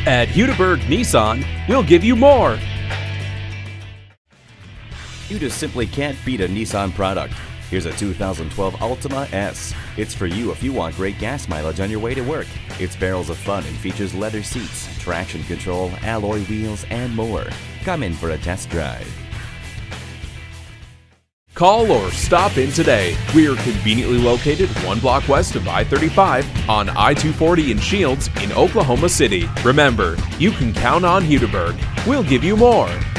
At Hudiburg Nissan, we'll give you more. You just simply can't beat a Nissan product. Here's a 2012 Altima S. It's for you if you want great gas mileage on your way to work. It's barrels of fun and features leather seats, traction control, alloy wheels, and more. Come in for a test drive. Call or stop in today. We are conveniently located 1 block west of I-35 on I-240 in Shields in Oklahoma City. Remember, you can count on Hudiburg. We'll give you more.